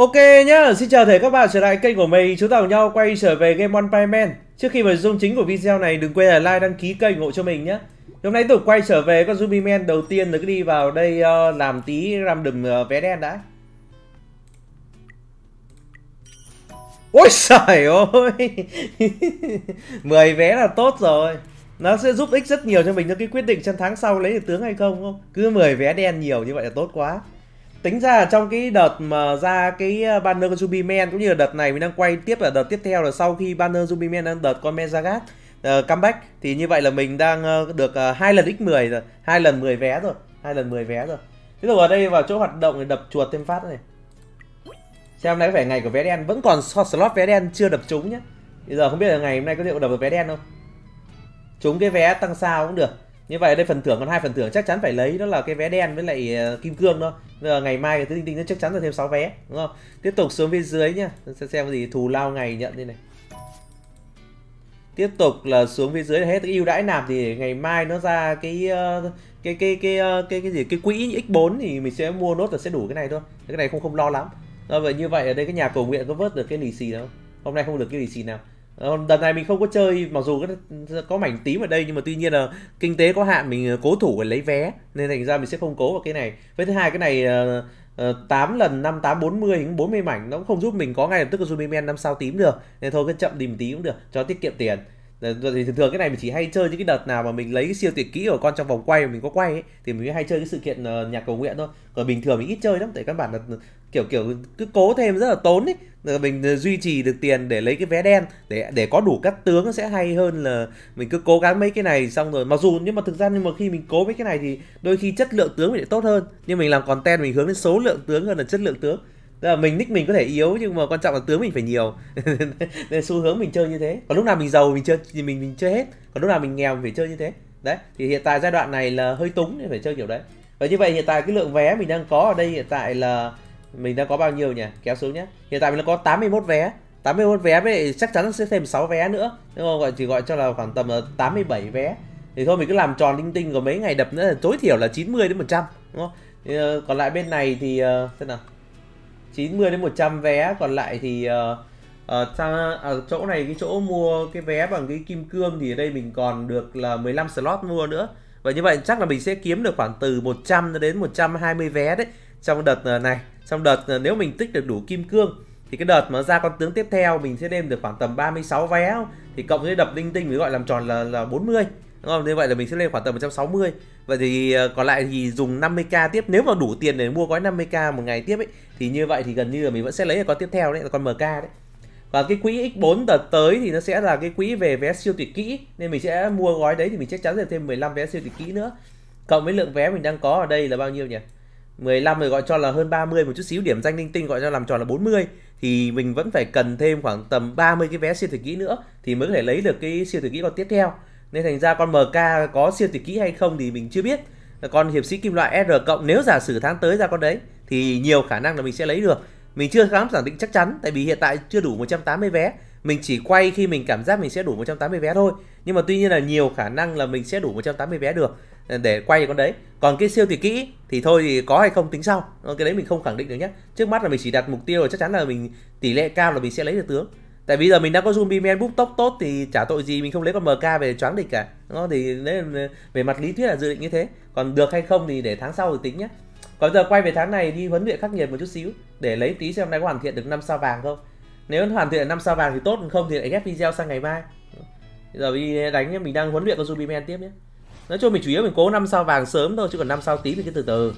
Ok nhá, xin chào các bạn trở lại kênh của mình. Chúng ta cùng nhau quay trở về game One Punch Man. Trước khi vào nội dung chính của video này, đừng quên là like, đăng ký kênh ủng hộ cho mình nhé. Hôm nay tiếp tục quay trở về con Zombie Man đầu tiên, rồi cứ đi vào đây làm tí random vé đen đã. Ôi trời ơi 10 vé là tốt rồi. Nó sẽ giúp ích rất nhiều cho mình trong cái quyết định trong tháng sau lấy được tướng hay không, không? Cứ 10 vé đen nhiều như vậy là tốt quá. Tính ra trong cái đợt mà ra cái banner con Zombie Man, cũng như là đợt này mình đang quay tiếp, là đợt tiếp theo là sau khi banner Zombie Man đang đợt con Mezagat comeback, thì như vậy là mình đang được 2 lần x10 rồi, 2 lần 10 vé rồi, 2 lần 10 vé rồi. Tiếp tục ở đây vào chỗ hoạt động để đập chuột thêm phát này. Xem nay có phải ngày của vé đen, vẫn còn slot vé đen chưa đập trúng nhé. Bây giờ không biết là ngày hôm nay có liệu đập được vé đen không. Trúng cái vé tăng sao cũng được. Như vậy đây phần thưởng còn 2 phần thưởng chắc chắn phải lấy, đó là cái vé đen với lại kim cương thôi. Bây giờ ngày mai cái tinh nó chắc chắn là thêm 6 vé, đúng không? Tiếp tục xuống phía dưới nhá, xem cái gì thù lao ngày nhận đây này. Tiếp tục là xuống phía dưới là hết cái ưu đãi nạp, thì ngày mai nó ra cái gì, cái quỹ x4 thì mình sẽ mua nốt là sẽ đủ cái này thôi. Cái này không lo lắm. Vậy như vậy ở đây cái nhà cầu nguyện có vớt được cái lì xì đâu? Hôm nay không được cái lì xì nào. Đợt này mình không có chơi, mặc dù có mảnh tím ở đây, nhưng mà tuy nhiên là kinh tế có hạn, mình cố thủ để lấy vé nên thành ra mình sẽ không cố vào cái này. Với thứ hai cái này 8 lần 5 8 40 đến 40 mảnh nó cũng không giúp mình có ngay lập tức Zombie Man 5 sao tím được, nên thôi cứ chậm đi một tí cũng được cho tiết kiệm tiền. Thì thường cái này mình chỉ hay chơi những cái đợt nào mà mình lấy cái siêu tuyệt kỹ của con trong vòng quay mà mình có quay ấy, thì mình mới hay chơi cái sự kiện nhà cầu nguyện thôi. Còn bình thường mình ít chơi lắm, tại căn bản là kiểu cứ cố thêm rất là tốn ấy. Mình duy trì được tiền để lấy cái vé đen để có đủ các tướng nó sẽ hay hơn là mình cứ cố gắng mấy cái này xong rồi. Mặc dù nhưng mà thực ra khi mình cố mấy cái này thì đôi khi chất lượng tướng mình lại tốt hơn, nhưng mình làm content mình hướng đến số lượng tướng hơn là chất lượng tướng. Tức là nick mình có thể yếu nhưng mà quan trọng là tướng mình phải nhiều. Nên xu hướng mình chơi như thế. Còn lúc nào mình giàu mình chơi thì mình chơi hết, còn lúc nào mình nghèo mình phải chơi như thế. Đấy, thì hiện tại giai đoạn này là hơi túng nên phải chơi kiểu đấy. Và như vậy hiện tại cái lượng vé mình đang có ở đây hiện tại là mình đang có bao nhiêu nhỉ? Kéo xuống nhé. Hiện tại mình đang có 81 vé. 81 vé với chắc chắn sẽ thêm 6 vé nữa. Nhưng mà chỉ gọi cho là khoảng tầm 87 vé. Thì thôi mình cứ làm tròn linh tinh, của mấy ngày đập nữa là tối thiểu là 90 đến 100, đúng không? Thì, còn lại bên này thì xem nào. 90 đến 100 vé, còn lại thì ở chỗ này, cái chỗ mua cái vé bằng cái kim cương thì ở đây mình còn được là 15 slot mua nữa. Và như vậy chắc là mình sẽ kiếm được khoảng từ 100 đến 120 vé đấy trong đợt này. Trong đợt nếu mình tích được đủ kim cương thì cái đợt mà ra con tướng tiếp theo mình sẽ đem được khoảng tầm 36 vé, thì cộng với đập linh tinh mới gọi làm tròn là 40, đúng không? Như vậy là mình sẽ lên khoảng tầm 160. Vậy thì còn lại thì dùng 50k tiếp, nếu mà đủ tiền để mua gói 50k một ngày tiếp ấy, thì như vậy thì gần như là mình vẫn sẽ lấy được con tiếp theo đấy, là con MK đấy. Và cái quỹ x4 đợt tới thì nó sẽ là cái quỹ về vé siêu tuyệt kỹ, nên mình sẽ mua gói đấy thì mình chắc chắn sẽ thêm 15 vé siêu tuyệt kỹ nữa. Cộng với lượng vé mình đang có ở đây là bao nhiêu nhỉ? 15 rồi gọi cho là hơn 30, một chút xíu điểm danh linh tinh gọi cho làm tròn là 40, thì mình vẫn phải cần thêm khoảng tầm 30 cái vé siêu tuyệt kỹ nữa thì mới có thể lấy được cái siêu tuyệt kỹ con tiếp theo. Nên thành ra con MK có siêu tuyệt kỹ hay không thì mình chưa biết. Con hiệp sĩ kim loại R cộng nếu giả sử tháng tới ra con đấy thì nhiều khả năng là mình sẽ lấy được. Mình chưa dám khẳng định chắc chắn, tại vì hiện tại chưa đủ 180 vé. Mình chỉ quay khi mình cảm giác mình sẽ đủ 180 vé thôi. Nhưng mà tuy nhiên là nhiều khả năng là mình sẽ đủ 180 vé được để quay con đấy. Còn cái siêu tuyệt kỹ thì thôi thì có hay không tính sau. Cái đấy mình không khẳng định được nhé. Trước mắt là mình chỉ đặt mục tiêu là chắc chắn là mình tỷ lệ cao là mình sẽ lấy được tướng. Tại vì giờ mình đã có Zombie Man búp tốc tốt thì chả tội gì mình không lấy con MK về choáng địch cả. Đó, thì đấy, về mặt lý thuyết là dự định như thế. Còn được hay không thì để tháng sau thì tính nhé. Còn giờ quay về tháng này đi huấn luyện khắc nghiệt một chút xíu để lấy tí xem hôm nay có hoàn thiện được 5 sao vàng không. Nếu hoàn thiện 5 sao vàng thì tốt, không thì lại ghép video sang ngày mai. Bây giờ đi đánh nhé, mình đang huấn luyện con Zombie Man tiếp nhé. Nói chung mình chủ yếu mình cố 5 sao vàng sớm thôi, chứ còn 5 sao tím thì cứ từ từ.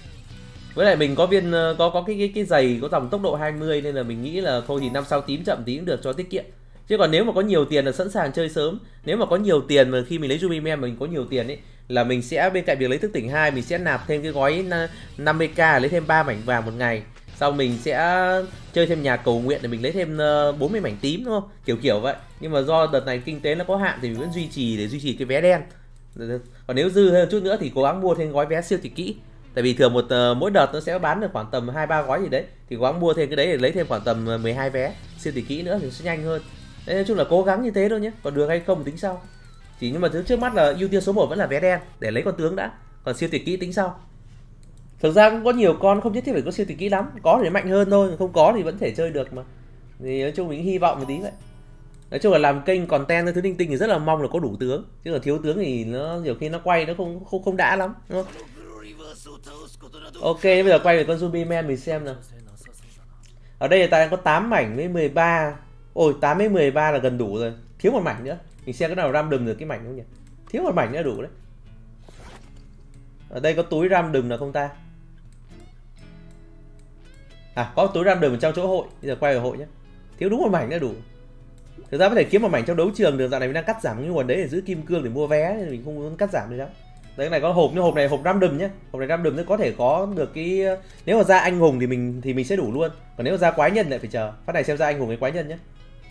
Với lại mình có viên có cái giày có dòng tốc độ 20 nên là mình nghĩ là thôi thì 5 sao tím chậm tí cũng được cho tiết kiệm. Chứ còn nếu mà có nhiều tiền là sẵn sàng chơi sớm. Nếu mà có nhiều tiền mà khi mình lấy Zombie Man mình có nhiều tiền ấy, là mình sẽ bên cạnh việc lấy thức tỉnh 2 mình sẽ nạp thêm cái gói 50k lấy thêm 3 mảnh vàng một ngày. Sau mình sẽ chơi thêm nhà cầu nguyện để mình lấy thêm 40 mảnh tím, đúng không? Kiểu vậy. Nhưng mà do đợt này kinh tế nó có hạn thì mình vẫn duy trì cái vé đen. Còn nếu dư hơn chút nữa thì cố gắng mua thêm gói vé siêu tuyệt kỹ. Tại vì thường mỗi đợt nó sẽ bán được khoảng tầm 2-3 gói gì đấy, thì cố gắng mua thêm cái đấy để lấy thêm khoảng tầm 12 vé siêu tuyệt kỹ nữa thì sẽ nhanh hơn. Đấy, nói chung là cố gắng như thế thôi nhé. Còn được hay không tính sau. Nhưng mà thứ trước mắt là ưu tiên số 1 vẫn là vé đen để lấy con tướng đã. Còn siêu tuyệt kỹ tính sau. Thực ra cũng có nhiều con không nhất thiết phải có siêu tỷ kỹ lắm, có thì mạnh hơn thôi, không có thì vẫn thể chơi được mà. Thì nói chung mình hy vọng một tí vậy. Nói chung là làm kênh content thứ linh tinh thì rất là mong là có đủ tướng, chứ còn thiếu tướng thì nó nhiều khi nó quay nó không đã lắm, đúng không? Ok, bây giờ quay về con Zombie Man mình xem nào. Ở đây ta đang có 8 mảnh với 13. Ôi 8 với 13 là gần đủ rồi, thiếu một mảnh nữa. Mình xem cái nào random được cái mảnh không nhỉ? Thiếu một mảnh nữa đủ đấy. Ở đây có túi random là không ta? À có túi random trong chỗ hội, bây giờ quay về hội nhé. Thiếu đúng một mảnh nữa đủ. Thực ra có thể kiếm một mảnh trong đấu trường được, dạo này mình đang cắt giảm cái nguồn đấy để giữ kim cương để mua vé nên mình không muốn cắt giảm được lắm. Đấy, cái này có hộp, nhưng hộp này hộp random nhé. Hộp này random nó có thể có được cái, nếu mà ra anh hùng thì mình sẽ đủ luôn. Còn nếu mà ra quái nhân lại phải chờ. Phát này xem ra anh hùng với quái nhân nhé.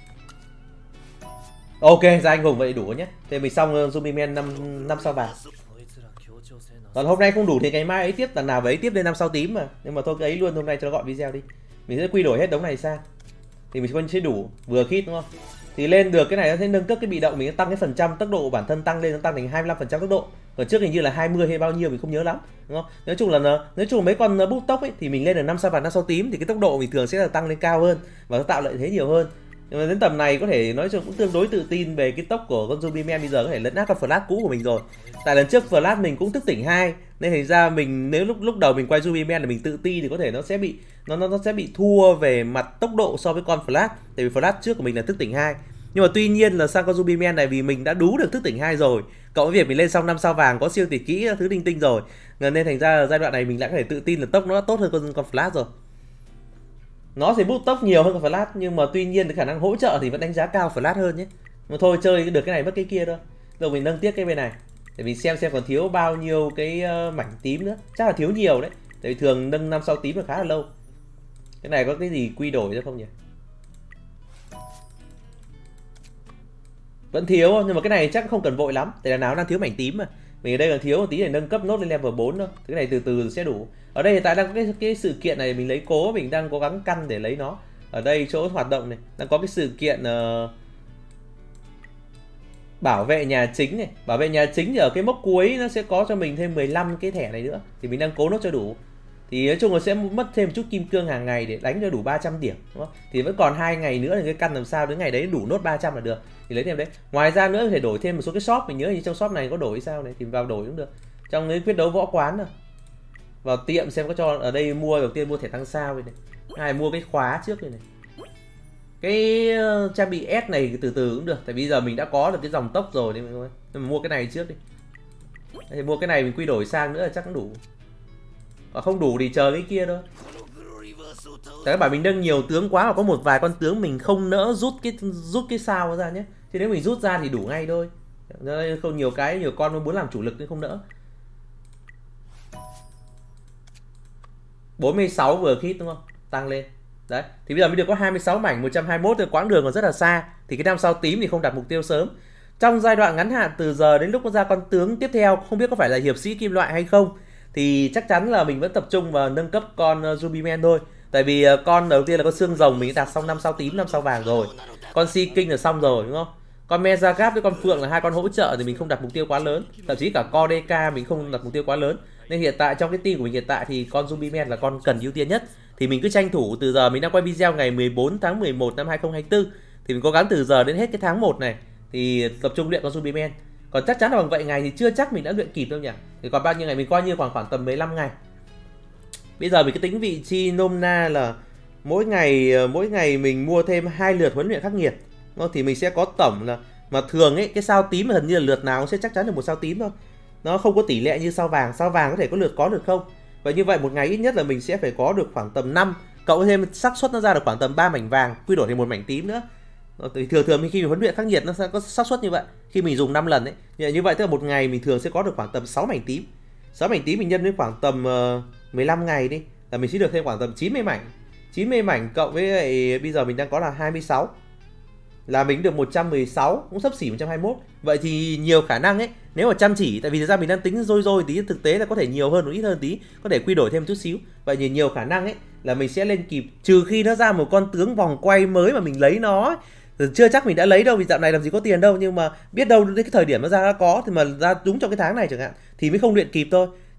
Ok, ra anh hùng vậy đủ nhé. Thế mình xong Zombie Man 5 sao vàng. Còn hôm nay không đủ thì ngày mai ấy tiếp, lần nào với ấy tiếp lên 5 sao tím mà. Nhưng mà thôi cái ấy luôn, hôm nay cho nó gọi video đi. Mình sẽ quy đổi hết đống này sang. Thì mình sẽ đủ vừa khít đúng không? Thì lên được cái này nó sẽ nâng cấp cái bị động, mình sẽ tăng cái phần trăm tốc độ của bản thân tăng lên, nó tăng thành 25% tốc độ. Còn trước hình như là 20 hay bao nhiêu mình không nhớ lắm, đúng không? Nói chung là mấy con bút tốc ấy thì mình lên được 5 sao vàng 5 sao tím thì cái tốc độ mình thường sẽ là tăng lên cao hơn và nó tạo lợi thế nhiều hơn. Nhưng mà đến tầm này có thể nói chung cũng tương đối tự tin về cái tốc của con Zombie Man bây giờ có thể lấn át con Flash cũ của mình rồi. Tại lần trước Flash mình cũng thức tỉnh 2 nên thành ra mình nếu lúc đầu mình quay Zombie Man là mình tự ti thì có thể nó sẽ bị thua về mặt tốc độ so với con Flash, tại vì Flash trước của mình là thức tỉnh 2. Nhưng mà tuy nhiên là sang con Zombie Man này vì mình đã đú được thức tỉnh 2 rồi, cộng với việc mình lên xong 5 sao vàng có siêu tỷ kỹ thứ linh tinh rồi, nên thành ra giai đoạn này mình lại có thể tự tin là tốc nó tốt hơn con Flash rồi. Nó sẽ bút tốc nhiều hơn con Flash, nhưng mà tuy nhiên cái khả năng hỗ trợ thì vẫn đánh giá cao Flash hơn nhé. Mà thôi chơi được cái này mất cái kia thôi. Rồi mình nâng tiếp cái bên này để mình xem còn thiếu bao nhiêu cái mảnh tím nữa. Chắc là thiếu nhiều đấy, tại vì thường nâng 5 sao tím là khá là lâu. Cái này có cái gì quy đổi ra không nhỉ? Vẫn thiếu, nhưng mà cái này chắc không cần vội lắm, tại là nào đang thiếu mảnh tím mà. Mình ở đây còn thiếu một tí để nâng cấp nốt lên level 4 thôi. Cái này từ từ sẽ đủ. Ở đây hiện tại đang có cái sự kiện này mình lấy cố, mình đang cố gắng căn để lấy nó. Ở đây chỗ hoạt động này đang có cái sự kiện bảo vệ nhà chính này. Bảo vệ nhà chính thì ở cái mốc cuối nó sẽ có cho mình thêm 15 cái thẻ này nữa. Thì mình đang cố nốt cho đủ. Thì nói chung là sẽ mất thêm một chút kim cương hàng ngày để đánh cho đủ 300 điểm, đúng không? Thì vẫn còn 2 ngày nữa thì cái căn làm sao đến ngày đấy đủ nốt 300 là được. Thì lấy thêm đấy. Ngoài ra nữa có thể đổi thêm một số cái shop, mình nhớ như trong shop này có đổi sao này thì vào đổi cũng được. Trong cái quyết đấu võ quán rồi. Vào tiệm xem có cho ở đây mua, đầu tiên mua thẻ tăng sao này. Hai mua cái khóa trước này. Cái trang bị S này từ từ cũng được, tại bây giờ mình đã có được cái dòng tốc rồi nên mình mua cái này trước đi. Thì mua cái này mình quy đổi sang nữa là chắc cũng đủ. Và không đủ thì chờ cái kia thôi. Tại các bạn mình nâng nhiều tướng quá mà có một vài con tướng mình không nỡ rút cái sao ra nhé. Chứ nếu mình rút ra thì đủ ngay thôi. Không nhiều con muốn làm chủ lực nên không nỡ. 46 vừa khít đúng không? Tăng lên. Đấy, thì bây giờ mới được có 26 mảnh, 121 thì quãng đường còn rất là xa. Thì cái 5 sao tím thì không đặt mục tiêu sớm. Trong giai đoạn ngắn hạn từ giờ đến lúc nó ra con tướng tiếp theo, không biết có phải là hiệp sĩ kim loại hay không, thì chắc chắn là mình vẫn tập trung vào nâng cấp con Zombie Man thôi. Tại vì con đầu tiên là con xương rồng mình đã đạt xong 5 sao tím, 5 sao vàng rồi. Con Sea King là xong rồi đúng không? Con Mezagap với con Phượng là hai con hỗ trợ thì mình không đặt mục tiêu quá lớn. Thậm chí cả con DK mình không đặt mục tiêu quá lớn. Nên hiện tại trong cái team của mình hiện tại thì con Zombie Man là con cần ưu tiên nhất. Thì mình cứ tranh thủ từ giờ, mình đang quay video ngày 14 tháng 11 năm 2024. Thì mình cố gắng từ giờ đến hết cái tháng 1 này thì tập trung luyện con Zombie Man. Còn chắc chắn là bằng vậy ngày thì chưa chắc mình đã luyện kịp đâu nhỉ. Thì còn bao nhiêu ngày, mình coi như khoảng tầm 15 ngày. Bây giờ mình cứ tính vị trí nôm na là mỗi ngày mình mua thêm 2 lượt huấn luyện khắc nghiệt. Thì mình sẽ có tổng là, mà thường ấy cái sao tím hình như là lượt nào cũng sẽ chắc chắn được một sao tím thôi. Nó không có tỷ lệ như sao vàng có thể có lượt có được không. Và như vậy một ngày ít nhất là mình sẽ phải có được khoảng tầm 5, cộng thêm xác suất nó ra được khoảng tầm 3 mảnh vàng quy đổi thành một mảnh tím nữa. Thì thường khi mình huấn luyện khắc nghiệt nó sẽ có xác suất như vậy. Khi mình dùng 5 lần ấy, như vậy tức là một ngày mình thường sẽ có được khoảng tầm 6 mảnh tím. 6 mảnh tím mình nhân với khoảng tầm 15 ngày đi là mình sẽ được thêm khoảng tầm 90 mảnh. 90 mảnh cộng với lại bây giờ mình đang có là 26 là mình được 116, cũng xấp xỉ 121. Vậy thì nhiều khả năng ấy, nếu mà chăm chỉ, tại vì thực ra mình đang tính rồi tí, thực tế là có thể nhiều hơn một ít hơn tí, có thể quy đổi thêm một chút xíu. Vậy thì nhiều khả năng ấy là mình sẽ lên kịp, trừ khi nó ra một con tướng vòng quay mới mà mình lấy nó ấy. Chưa chắc mình đã lấy đâu, vì dạo này làm gì có tiền đâu, nhưng mà biết đâu đến cái thời điểm nó ra đã có thì mà ra đúng trong cái tháng này chẳng hạn thì mới không luyện kịp thôi.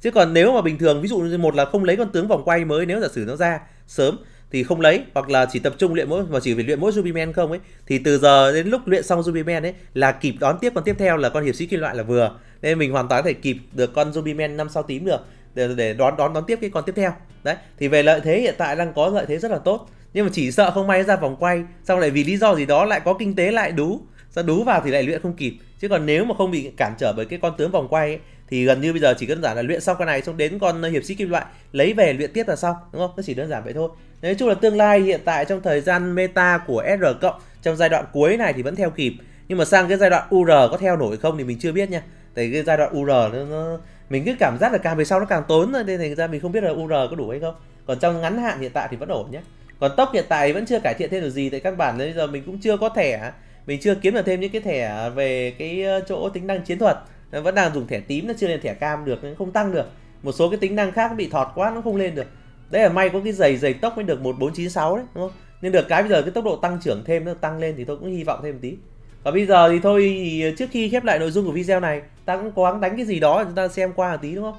Chứ còn nếu mà bình thường ví dụ như một là không lấy con tướng vòng quay mới, nếu giả sử nó ra sớm thì không lấy, hoặc là chỉ tập trung luyện mỗi mà chỉ phải luyện mỗi Rubyman không ấy, thì từ giờ đến lúc luyện xong Rubyman ấy là kịp đón tiếp con tiếp theo là con hiệp sĩ kim loại là vừa, nên mình hoàn toàn có thể kịp được con Rubyman 5 sao tím được để đón tiếp cái con tiếp theo. Đấy thì về lợi thế hiện tại đang có lợi thế rất là tốt, nhưng mà chỉ sợ không may ra vòng quay xong lại vì lý do gì đó lại có kinh tế lại đú vào thì lại luyện không kịp. Chứ còn nếu mà không bị cản trở bởi cái con tướng vòng quay ấy, thì gần như bây giờ chỉ đơn giản là luyện xong con này xong đến con hiệp sĩ kim loại lấy về luyện tiếp là xong, đúng không? Nó chỉ đơn giản vậy thôi. Nói chung là tương lai hiện tại trong thời gian meta của SR cộng trong giai đoạn cuối này thì vẫn theo kịp, nhưng mà sang cái giai đoạn UR có theo nổi không thì mình chưa biết nha. Tại cái giai đoạn UR mình cứ cảm giác là càng về sau nó càng tốn, nên thành ra mình không biết là UR có đủ hay không. Còn trong ngắn hạn hiện tại thì vẫn ổn nhé. Còn tốc hiện tại vẫn chưa cải thiện thêm được gì, tại các bản bây giờ mình cũng chưa có thẻ, mình chưa kiếm được thêm những cái thẻ về cái chỗ tính năng chiến thuật, vẫn đang dùng thẻ tím, nó chưa lên thẻ cam được nên không tăng được. Một số cái tính năng khác bị thọt quá nó không lên được. Đấy là may có cái giày tốc mới được 1496 đấy, đúng không? Nên được cái bây giờ cái tốc độ tăng trưởng thêm nó tăng lên thì tôi cũng hy vọng thêm một tí. Và bây giờ thì thôi, thì trước khi khép lại nội dung của video này, ta cũng cố gắng đánh cái gì đó để chúng ta xem qua một tí, đúng không?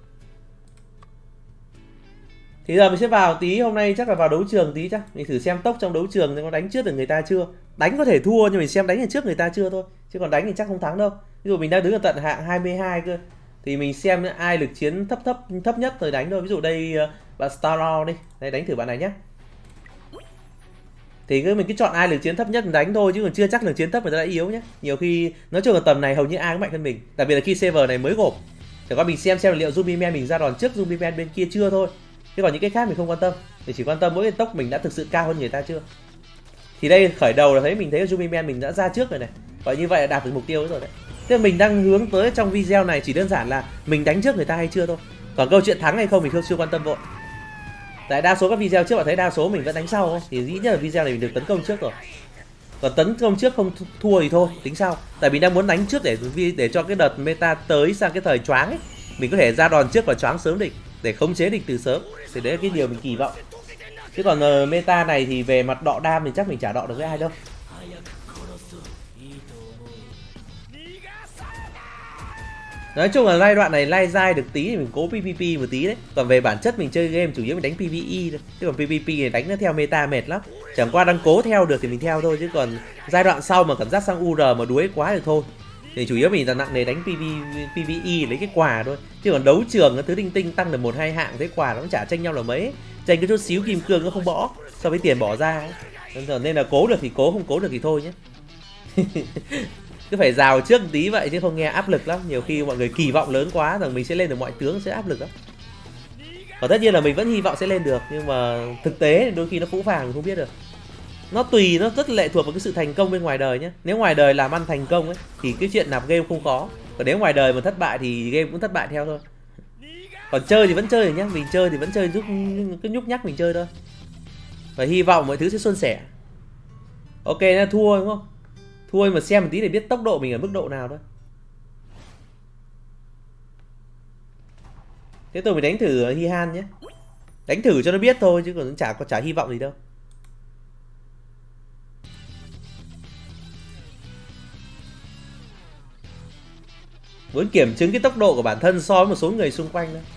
Thì giờ mình sẽ vào tí, hôm nay chắc là vào đấu trường tí, chắc mình thử xem tốc trong đấu trường thì có đánh trước được người ta chưa. Đánh có thể thua nhưng mình xem đánh trước người ta chưa thôi, chứ còn đánh thì chắc không thắng đâu. Ví dụ mình đang đứng ở tận hạng 22 cơ, thì mình xem ai lực chiến thấp nhất rồi đánh thôi. Ví dụ đây bạn Starlaw đi, đây đánh thử bạn này nhé. Thì mình cứ chọn ai lực chiến thấp nhất mình đánh thôi, chứ còn chưa chắc lực chiến thấp người ta đã yếu nhé. Nhiều khi nói chung là tầm này hầu như ai cũng mạnh hơn mình, đặc biệt là khi server này mới gộp. Chỉ có mình xem liệu Rubyman mình ra đòn trước Rubyman bên kia chưa thôi, chứ còn những cái khác mình không quan tâm. Mình chỉ quan tâm mỗi cái tốc mình đã thực sự cao hơn người ta chưa. Thì đây khởi đầu là mình thấy Rubyman mình đã ra trước rồi này, và như vậy là đạt được mục tiêu rồi đấy. Thế mình đang hướng tới trong video này chỉ đơn giản là mình đánh trước người ta hay chưa thôi. Còn câu chuyện thắng hay không mình chưa quan tâm vội. Tại đa số các video trước bạn thấy đa số mình vẫn đánh sau thôi, thì dĩ nhiên là video này mình được tấn công trước rồi. Còn tấn công trước không thua thì thôi tính sau. Tại mình đang muốn đánh trước để cho cái đợt meta tới sang cái thời choáng ấy, mình có thể ra đòn trước và choáng sớm địch để khống chế địch từ sớm. Thì đấy là cái điều mình kỳ vọng. Chứ còn meta này thì về mặt đọ đam thì chắc mình chả đọ được với ai đâu. Nói chung là giai đoạn này lai dai được tí thì mình cố PvP một tí đấy. Còn về bản chất mình chơi game chủ yếu mình đánh PvE thôi. Chứ còn PvP này đánh nó theo meta mệt lắm. Chẳng qua đang cố theo được thì mình theo thôi. Chứ còn giai đoạn sau mà cảm giác sang UR mà đuối quá thì thôi. Thì chủ yếu mình là nặng nề đánh PvE lấy cái quà thôi. Chứ còn đấu trường cái thứ tinh tinh tăng được 1-2 hạng, thế quà nó cũng chả tranh nhau là mấy. Tranh cái chút xíu kim cương nó không bỏ so với tiền bỏ ra ấy. Nên là cố được thì cố, không cố được thì thôi nhé. Cứ phải rào trước một tí vậy chứ không nghe áp lực lắm. Nhiều khi mọi người kỳ vọng lớn quá rằng mình sẽ lên được mọi tướng sẽ áp lực lắm. Và tất nhiên là mình vẫn hy vọng sẽ lên được, nhưng mà thực tế đôi khi nó phũ phàng mình không biết được. Nó tùy, nó rất lệ thuộc vào cái sự thành công bên ngoài đời nhé. Nếu ngoài đời làm ăn thành công ấy thì cái chuyện nạp game không khó. Còn nếu ngoài đời mà thất bại thì game cũng thất bại theo thôi. Còn chơi thì vẫn chơi rồi nhá, mình chơi thì vẫn chơi giúp cứ nhúc nhắc mình chơi thôi. Và hy vọng mọi thứ sẽ suôn sẻ. Ok, nó thua đúng không? Thua mà xem một tí để biết tốc độ mình ở mức độ nào thôi. Thế tôi phải đánh thử Hihan nhé. Đánh thử cho nó biết thôi chứ còn chả hy vọng gì đâu. Muốn kiểm chứng cái tốc độ của bản thân so với một số người xung quanh đó.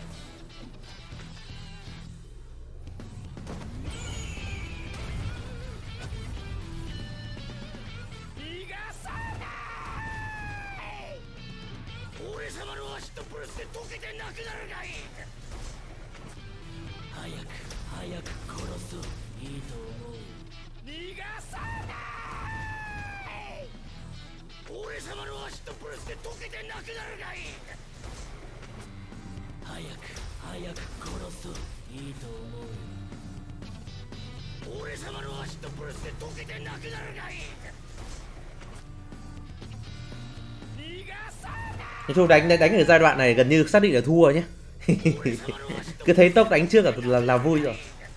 Nói chung đánh ở giai đoạn này gần như xác định là thua nhé. Cứ thấy tốc đánh trước là vui rồi.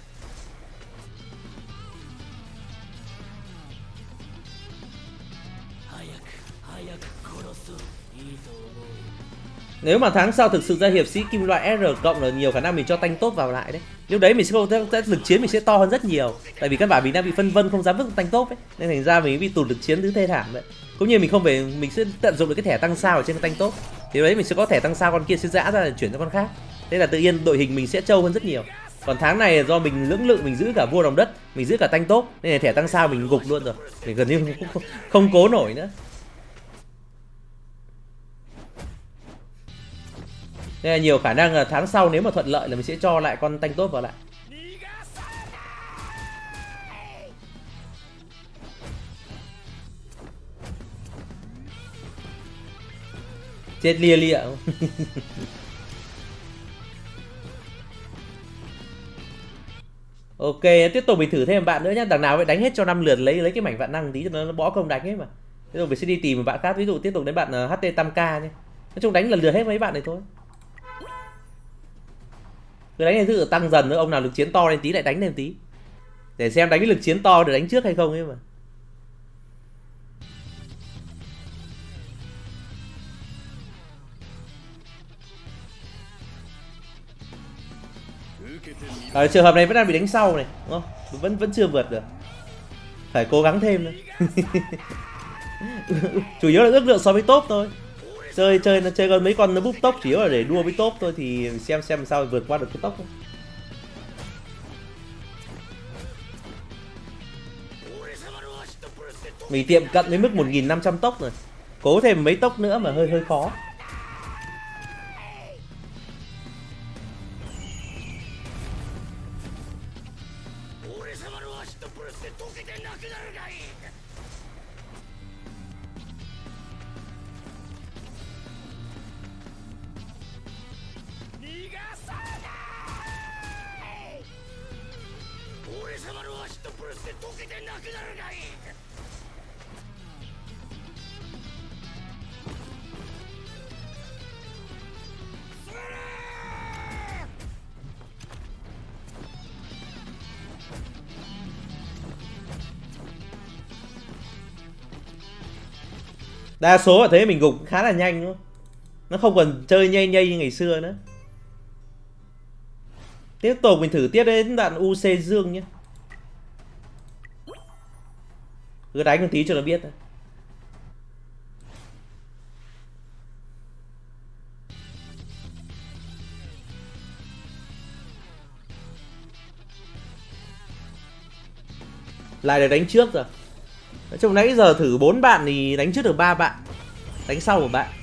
Nếu mà tháng sau thực sự ra hiệp sĩ kim loại R cộng là nhiều khả năng mình cho tanh tốt vào lại đấy. Lúc đấy mình sẽ không lực chiến mình sẽ to hơn rất nhiều. Tại vì căn bản mình đang bị phân vân không dám vứt tanh tốt ấy, nên thành ra mình bị tụt lực chiến thứ thê thảm đấy. Cũng như mình không phải mình sẽ tận dụng được cái thẻ tăng sao ở trên tanh tốt thì đấy mình sẽ có thể tăng sao con kia sẽ giã ra để chuyển cho con khác. Thế là tự nhiên đội hình mình sẽ trâu hơn rất nhiều. Còn tháng này do mình lưỡng lự, mình giữ cả vua đồng đất, mình giữ cả tanh tốt, nên là thẻ tăng sao mình gục luôn rồi, để gần như không cố nổi nữa. Nên là nhiều khả năng là tháng sau nếu mà thuận lợi là mình sẽ cho lại con tanh tốt vào lại. Chết lia lia. Ok, tiếp tục mình thử thêm bạn nữa nhé. Đằng nào phải đánh hết cho 5 lượt lấy cái mảnh vạn năng tí cho nó bỏ công đánh ấy mà. Tiếp tục mình sẽ đi tìm một bạn khác, ví dụ tiếp tục đến bạn HT Tam K nhé. Nói chung đánh lần lượt hết mấy bạn này thôi. Cứ đánh này tự tăng dần nữa, ông nào lực chiến to lên tí lại đánh lên tí. Để xem đánh cái lực chiến to để đánh trước hay không ấy mà. Trường hợp này vẫn đang bị đánh sau này, đúng không? Vẫn chưa vượt được. Phải cố gắng thêm nữa. Chủ yếu là ước lượng so với top thôi. Chơi con mấy con nó búp tốc chỉ yếu là để đua với top thôi, thì xem sao vượt qua được cái tốc không. Mình tiệm cận đến mức 1500 tốc rồi. Cố thêm mấy tốc nữa mà hơi khó. Đa số ở thế mình gục khá là nhanh đúng không? Nó không còn chơi nhây như ngày xưa nữa. Tiếp tục mình thử tiếp đến đoạn UC Dương nhé. Cứ đánh một tí cho nó biết thôi. Lại được đánh trước rồi. Nói chung nãy giờ thử 4 bạn thì đánh trước được 3 bạn. Đánh sau một bạn.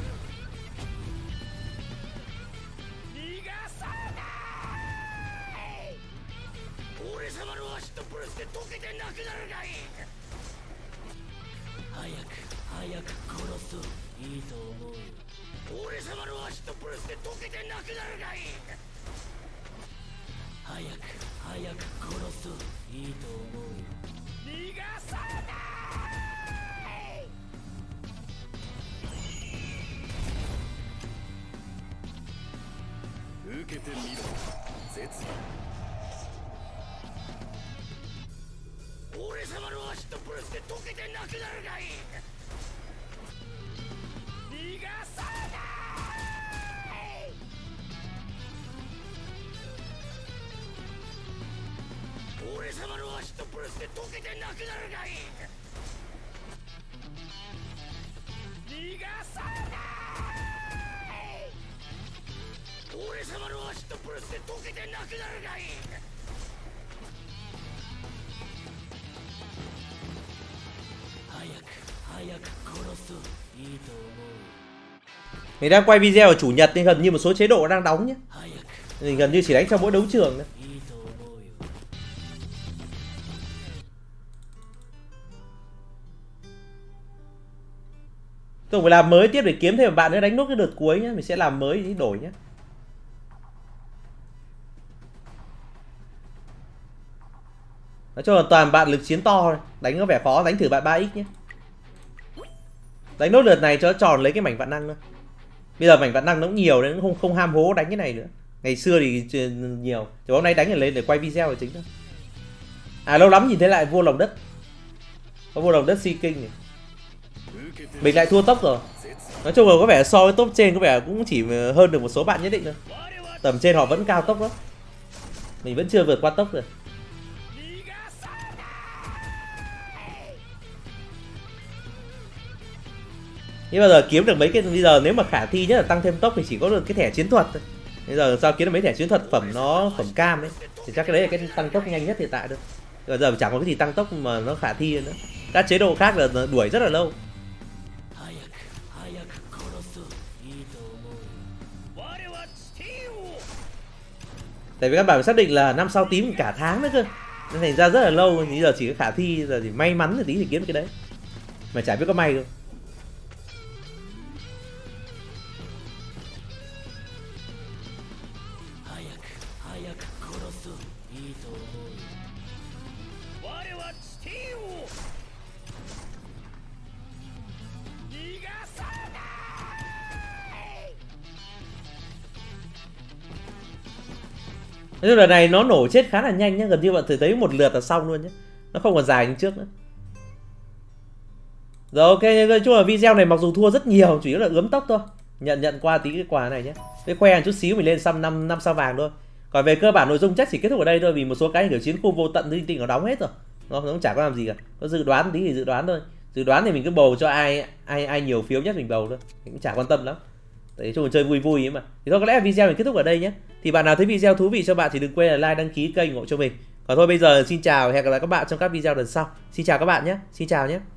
Mình đang quay video ở chủ nhật nên gần như một số chế độ đang đóng nhé. Mình gần như chỉ đánh trong mỗi đấu trường thôi. Tôi phải làm mới tiếp để kiếm thêm một bạn nữa đánh nốt cái đợt cuối nhé. Mình sẽ làm mới để đổi nhé. Nói chung là toàn bạn lực chiến to thôi. Đánh có vẻ khó, đánh thử bạn 3x nhé. Đánh nốt lượt này cho nó tròn lấy cái mảnh vạn năng nữa. Bây giờ mảnh vạn năng nó cũng nhiều nên không ham hố đánh cái này nữa. Ngày xưa thì nhiều, chỉ hôm nay đánh để lên để quay video là chính thôi. À lâu lắm nhìn thấy lại vua lòng đất. Có vua lòng đất si kinh này. Mình lại thua tốc rồi. Nói chung là có vẻ so với top trên có vẻ cũng chỉ hơn được một số bạn nhất định thôi. Tầm trên họ vẫn cao tốc đó. Mình vẫn chưa vượt qua tốc rồi. Nhưng bây giờ kiếm được mấy cái, bây giờ nếu mà khả thi nhất là tăng thêm tốc thì chỉ có được cái thẻ chiến thuật thôi. Bây giờ sao kiếm được mấy thẻ chiến thuật phẩm nó phẩm cam ấy thì chắc cái đấy là cái tăng tốc nhanh nhất hiện tại thôi. Bây giờ chẳng có cái gì tăng tốc mà nó khả thi nữa. Các chế độ khác là đuổi rất là lâu. Tại vì các bạn phải xác định là năm sau tím cả tháng nữa cơ, nên thành ra rất là lâu. Bây giờ chỉ có khả thi, giờ chỉ may mắn thì tí thì kiếm được cái đấy, mà chả biết có may không. Nhưng lần này nó nổ chết khá là nhanh nhá, gần như bạn thử thấy một lượt là xong luôn nhé, nó không còn dài như trước nữa. Rồi ok, nói chung là video này mặc dù thua rất nhiều, chủ yếu là ướm tốc thôi. Nhận qua tí cái quà này nhé, cái khoe chút xíu mình lên xăm 5 sao vàng thôi. Còn về cơ bản nội dung chắc chỉ kết thúc ở đây thôi, vì một số cái kiểu chiến khu vô tận linh tinh nó đóng hết rồi, nó cũng chả có làm gì cả. Có dự đoán tí thì dự đoán thôi, dự đoán thì mình cứ bầu cho ai nhiều phiếu nhất mình bầu thôi, mình cũng chả quan tâm lắm. Đấy, chung là chơi vui vui ấy mà. Thì thôi có lẽ video mình kết thúc ở đây nhé. Thì bạn nào thấy video thú vị cho bạn thì đừng quên là like, đăng ký kênh ủng hộ cho mình. Còn thôi bây giờ xin chào, hẹn gặp lại các bạn trong các video lần sau. Xin chào các bạn nhé. Xin chào nhé.